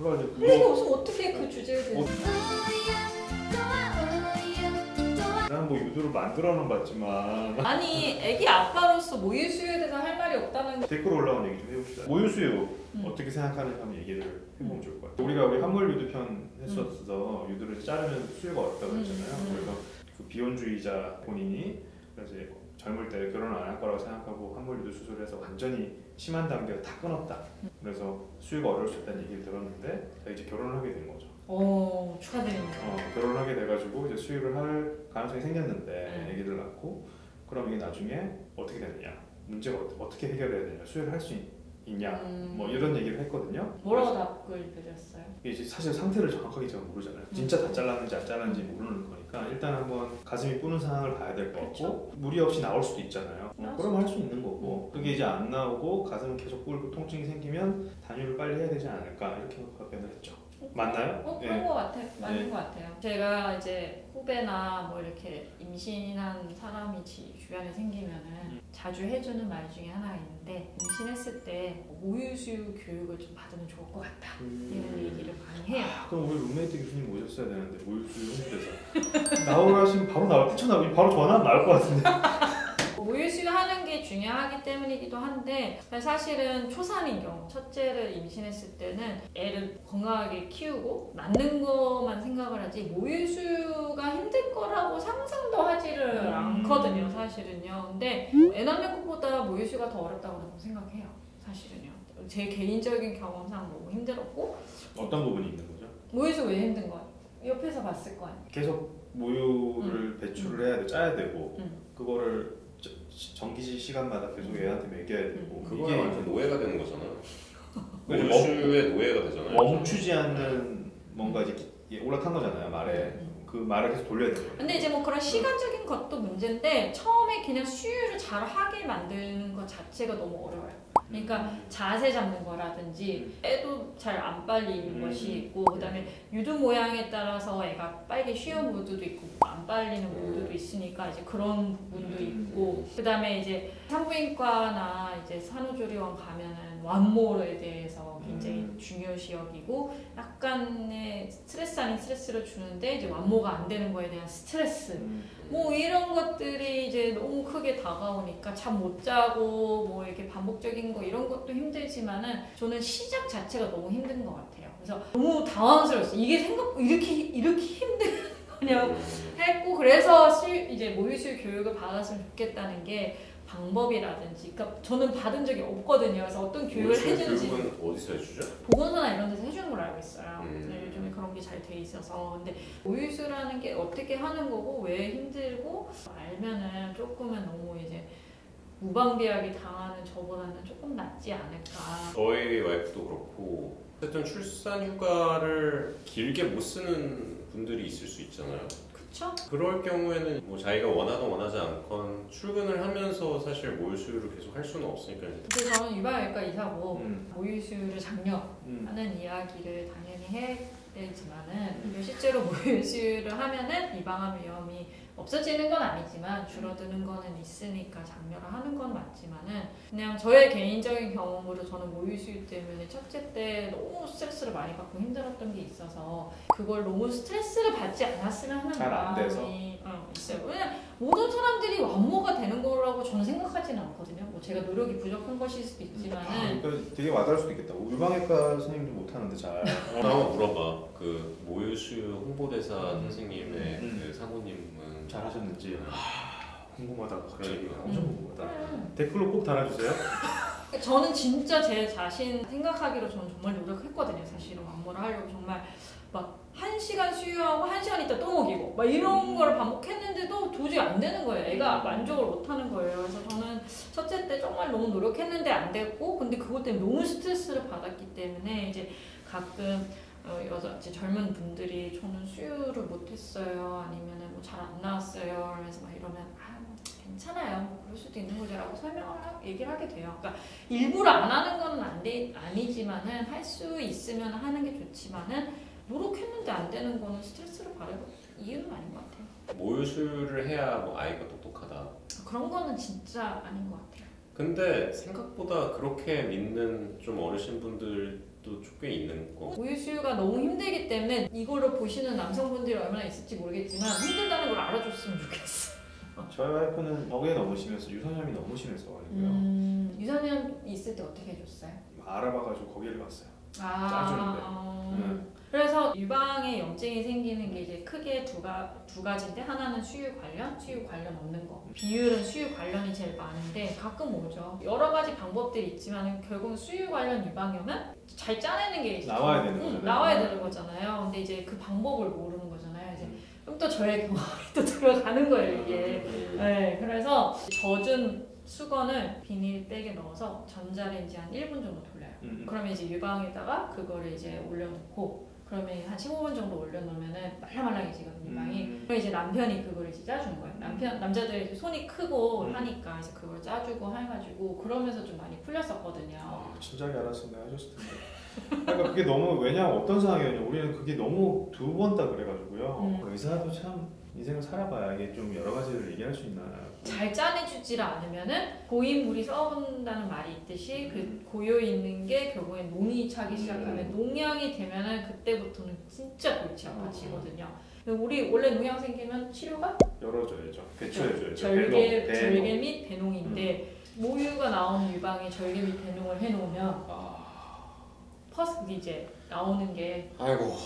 그래가지고 흘리기 없으면 어떻게 그 주제를 나는 뭐 유도를 만들어는 봤지만 아니 애기 아빠로서 모유 수유에 대해서 할 말이 없다는 거. 댓글 올라온 얘기 좀 해봅시다. 모유 수유 어떻게 생각하는지 한번 얘기를 해보면 좋을 것 같아요. 우리 한물 유도 편 했었어. 유도를 자르면 수유가 어렵다고 했잖아요. 그래서 그 비혼주의자 본인이 그래서 젊을 때 결혼을 안 할 거라고 생각하고 한물 유도 수술을 해서 완전히 심한 단계로 다 끊었다. 그래서 수유가 어려울 수 있다는 얘기를 들었는데 이제 결혼을 하게 된 거죠. 오, 축하드립니다. 결혼을 하게 돼가지고 이제 수유를 할 가능성이 생겼는데 아기를 낳고 그럼 이게 나중에 어떻게 되느냐, 문제가 어떻게 해결해야 되냐, 수유를 할 수 있냐, 뭐 이런 얘기를 했거든요. 뭐라고 답글 드렸어요? 이제 사실 상태를 정확하게 제가 모르잖아요. 진짜 다 잘랐는지 안 잘랐는지 모르는 거니까 일단 한번 가슴이 뿌는 상황을 봐야 될 것 같고 그쵸? 무리 없이 나올 수도 있잖아요. 그럼 할 수 있는 거고 그게 이제 안 나오고 가슴은 계속 뿔고 통증이 생기면 단유를 빨리 해야 되지 않을까 이렇게 답변을 했죠. 맞나요? 그런 거 같아요. 맞는 거 같아요. 제가 이제 후배나 뭐 이렇게 임신한 사람이 주변에 생기면은 자주 해주는 말 중에 하나가 있는데 임신했을 때 모유 수유 교육을 좀 받으면 좋을 것 같다 이런 얘기를 많이 해요. 그럼 우리 룸메이트 교수님 모셨어야 되는데 모유 수유 홍보대사 나오라 하시면 바로 나올 뛰쳐나오고 바로 전화하면 나올 것 같은데. 모유 수유하는 게 중요하기 때문이기도 한데 사실은 초산인 경우 첫째를 임신했을 때는 애를 건강하게 키우고 낳는 것만 생각을 하지 모유 수유가 힘들 거라고 상상도 하지를 않거든요 사실은요. 근데 애 낳는 것보다 모유 수유가 더 어렵다고 생각해요 사실은요. 제 개인적인 경험상 너무 힘들었고. 어떤 부분이 있는 거죠? 모유 수유 왜 힘든 거예요? 옆에서 봤을 거 아니에요. 계속 모유를 배출을 해야 돼, 짜야 되고 그거를 정기지 시간마다 계속 애한테 먹여야 되고 그거에 완전 노예가 되는 거잖아요. 그렇죠. 모유수유의 노예가 되잖아요. 멈추지 않는 뭔가 이제 올라탄 거잖아요 말에. 그 말을 계속 돌려야 돼요. 근데 이제 뭐 그런 시간적인 것도 문제인데 처음에 그냥 수유를 잘 하게 만드는 것 자체가 너무 어려워요. 그러니까 자세 잡는 거라든지 애도 잘 안 빨리는 것이 있고 그다음에 유두 모양에 따라서 애가 빨리 쉬운 무드도 있고 안 빨리는 무드도 있으니까 이제 그런 부분도 있고 그다음에 이제 산부인과나 이제 산후조리원 가면은 완모에 대해서 굉장히 중요시 여기고 약간의 스트레스 아닌 스트레스를 주는데 이제 완모가 안 되는 거에 대한 스트레스 뭐 이런 것들이 이제 너무 크게 다가오니까 잠 못 자고 뭐 이렇게 반복적인 거 이런 것도 힘들지만은 저는 시작 자체가 너무 힘든 것 같아요. 그래서 너무 당황스러웠어요. 이게 생각 이렇게 힘든 거냐고 했고 그래서 이제 모유수유 교육을 받았으면 좋겠다는 게 방법이라든지 그러니까 저는 받은 적이 없거든요. 그래서 어떤 교육을 해주는지 교육은 어디서 해주죠? 보건소나 이런 데서 해주는 걸 알고 있어요. 요즘에 그런 게 잘 돼 있어서 근데 모유수유라는 게 어떻게 하는 거고 왜 힘들고 알면은 조금은 너무 이제 무방비하게 당하는 저보다는 조금 낫지 않을까. 저희 와이프도 그렇고 어쨌든 출산 휴가를 길게 못 쓰는 분들이 있을 수 있잖아요. 그쵸? 그럴 경우에는 뭐 자기가 원하든 원하지 않건 출근을 하면서 사실 모유수유를 계속 할 수는 없으니까. 근데 저는 유방외과 의사고 모유수유를 장려하는 이야기를 당연히 해야 되지만은 실제로 모유수유를 하면은 이방암 위험이 없어지는 건 아니지만 줄어드는 거는 있으니까 장려를 하는 건 맞지만은 그냥 저의 개인적인 경험으로 저는 모유수유 때문에 첫째 때 너무 스트레스를 많이 받고 힘들었던 게 있어서 그걸 너무 스트레스를 받지 않았으면 하는 마음이 있어요. 왜냐면 모든 사람들이 완모가 되는 거라고 저는 생각하지는 않거든요. 뭐 제가 노력이 부족한 것일 수도 있지만은 그러니까 되게 와닿을 수도 있겠다. 유방외과 선생님도 못하는데 잘. 한번 물어봐. 그 모유수유 홍보대사 선생님의 그 사모님은 잘하셨는지. 궁금하다. 갑자기 그러니까. 엄청 궁금하다. 댓글로 꼭 달아주세요. 저는 진짜 제 자신 생각하기로 저는 정말 노력했거든요. 사실은 완모를 하려고 정말 막 1시간 수유하고 1시간 있다 또 먹이고 막 이런 걸 반복했는데도 도저히 안 되는 거예요. 애가 만족을 못 하는 거예요. 그래서 저는 첫째 때 정말 너무 노력했는데 안 됐고 근데 그것 때문에 너무 스트레스를 받았기 때문에 이제 가끔 이제 젊은 분들이 저는 수유를 못했어요. 아니면은 뭐 잘 안 나왔어요. 그래서 막 이러면 뭐 괜찮아요. 뭐 그럴 수도 있는 거죠라고 얘기를 하게 돼요. 그러니까 일부러 안 하는 건 아니지만은 할 수 있으면 하는 게 좋지만은 노력했는데 안 되는 거는 스트레스를 받을 이유는 아닌 것 같아요. 모유수유를 해야 뭐 아이가 똑똑하다. 그런 거는 진짜 아닌 것 같아요. 근데 생각보다 그렇게 믿는 좀 어르신 분들 또 꽤 있는 거. 우유 수유가 너무 힘들기 때문에 이거를 보시는 남성분들이 얼마나 있을지 모르겠지만 힘들다는 걸 알아줬으면 좋겠어. 저희 와이프는 덕에 너무 심해서 유선염이 너무 심해서 가지고요. 유선염 있을 때 어떻게 해줬어요? 알아봐가지고 거기를 갔어요. 그래서 유방에 염증이 생기는 게 이제 크게 두 가지인데 하나는 수유 관련 없는 거. 비율은 수유 관련이 제일 많은데 가끔 오죠. 여러 가지 방법들이 있지만 결국은 수유 관련 유방염은 잘 짜내는 게 나와야 되는 거잖아요. 나와야 되는 거잖아요. 근데 이제 그 방법을 모르는 거잖아요. 이제 그럼 또 저의 경험이 또 들어가는 거예요 이게. 네, 그래서 젖은 수건을 비닐백에 넣어서 전자레인지 한 1분 정도 돌려요. 그러면 이제 유방에다가 그거를 이제 올려놓고 그러면 한 15분 정도 올려놓으면은 말랑말랑해지거든요 유방이. 그럼 이제 남편이 그거를 이제 짜준 거예요. 남자들이 이제 손이 크고 하니까 이제 그걸 짜주고 해가지고 그러면서 좀 많이 풀렸었거든요. 진작에 알았으면 내가 해줬을 텐데. 그러니까 그게 너무 왜냐면 어떤 상황이었냐 우리는 그게 너무 두 번 다 그래가지고요. 의사도 참 인생을 살아봐야 이게 좀 여러 가지를 얘기할 수 있나. 잘 짜내주지를 않으면은 고인물이 썩은다는 말이 있듯이 그 고여 있는 게 결국엔 농이 차기 시작하면 농양이 되면은 그때부터는 진짜 골치 아파지거든요. 우리 원래 농양 생기면 치료가 열어줘야죠. 배출해줘야죠. 절개 및 배농인데 모유가 나오는 유방에 절개 및 배농을 해놓으면 퍼스 이제 나오는 게 아이고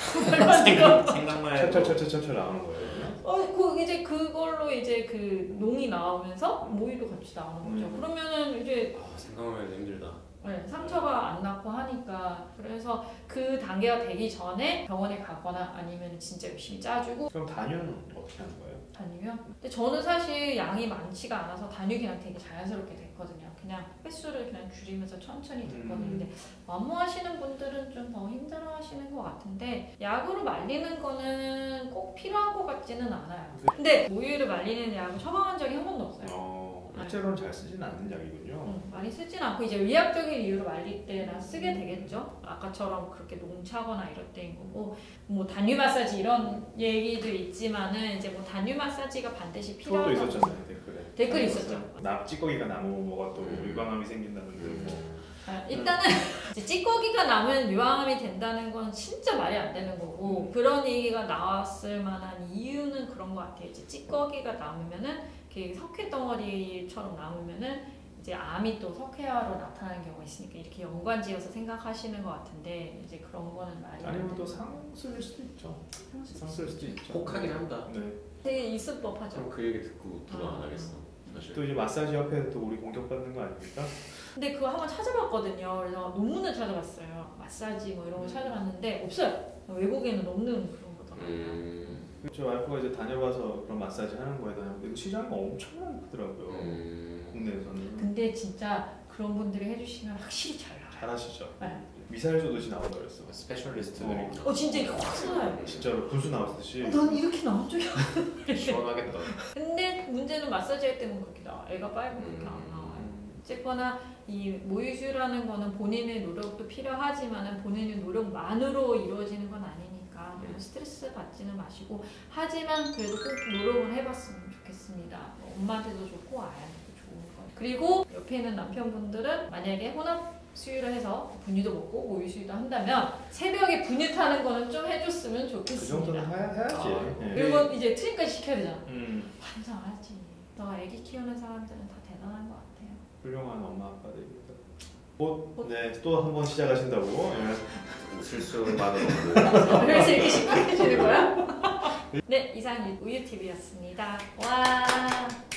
생각만 해도 철철철철철 나오는 거예요. 이제 그걸로 이제 그 농이 나오면서 모유도 같이 나오는 거죠. 그러면은 이제 생각만 해도 힘들다. 네, 상처가 안 났고 하니까 그래서 그 단계가 되기 전에 병원에 가거나 아니면 진짜 열심히 짜주고. 그럼 단유는 어떻게 하는 거예요? 단유요? 근데 저는 사실 양이 많지가 않아서 단유 그냥 되게 자연스럽게 됐거든요. 그냥 횟수를 그냥 줄이면서 천천히 됐거든요. 근데 완무하시는 분들은 좀 더 힘들어하시는 것 같은데 약으로 말리는 거는 꼭 필요한 것 같지는 않아요. 근데 모유를 말리는 약은 처방한 적이 한 번도 없어요. 실제로는 잘 쓰지는 않는 약이군요. 많이 쓰진 않고 이제 의학적인 이유로 말릴 때나 쓰게 되겠죠. 아까처럼 그렇게 농차거나 이럴 때인 거고 뭐 단유 마사지 이런 얘기도 있지만은 이제 뭐 단유 마사지가 반드시 필요하다고. 그것도 있었잖아요 댓글이 있었죠. 찌꺼기가 남으면 또 유방암이 생긴다는 뭐. 일단은 이제 찌꺼기가 나면 유방암이 된다는 건 진짜 말이 안 되는 거고 그런 얘기가 나왔을 만한 이유는 그런 것 같아요. 이제 찌꺼기가 남으면은 그 석회 덩어리처럼 남으면은 이제 암이 또 석회화로 나타나는 경우가 있으니까 이렇게 연관지어서 생각하시는 것 같은데 이제 그런 거는 말이 아니면 또 상술일 수도 있죠. 상술일 수도 있죠. 혹하긴 한다. 네. 되게 있을 법하죠. 그럼 그 얘기 듣고 누가 안 하겠어. 사실. 또 이제 마사지 협회에서 또 우리 공격받는 거 아닙니까? 근데 그거 한번 찾아봤거든요. 그래서 논문을 찾아봤어요. 마사지 뭐 이런 거 찾아봤는데 없어요. 외국에는 없는 그런 거더라고요. 저 와이프가 이제 다녀봐서 그런 마사지 하는 거에 대한 시장이 엄청 많더라고요. 국내에서는. 근데 진짜 그런 분들이 해주시면 확실히 잘 나와요. 잘하시죠? 네. 미사일 쏘듯이 나온다 그랬어. 스페셜리스트들이. 진짜 이렇게 확 쏘나요? 진짜로 분수 나왔듯이. 난 이렇게 나온 적이 없는데. 시원하겠다. 근데 문제는 마사지 할 때는 그렇게 나와. 애가 빨고 그렇게 안 나와요. 어쨌거나 이 모유수유라는 거는 본인의 노력도 필요하지만 본인의 노력만으로 이루어지는 건 아니니까 너무 스트레스 받지는 마시고 하지만 그래도 꼭 노력은 해봤으면 좋겠습니다. 엄마한테도 좋고 아이한테도 좋은 거. 그리고 옆에 있는 남편분들은 만약에 혼합 수유를 해서 분유도 먹고 모유 수유도 한다면 새벽에 분유 타는 거는 좀 해줬으면 좋겠습니다. 그 정도는 해야지. 네. 그리고 이제 트림까지 시켜야 되잖아. 환장하지. 너 아기 키우는 사람들은 다 대단한 것 같아요. 훌륭한 엄마 아빠들입니다. 네, 또 한 번 시작하신다고. 웃을 수만은 없고. 그래서 이렇게 심각해지는 거야? 네, 이상 우유TV였습니다. 와.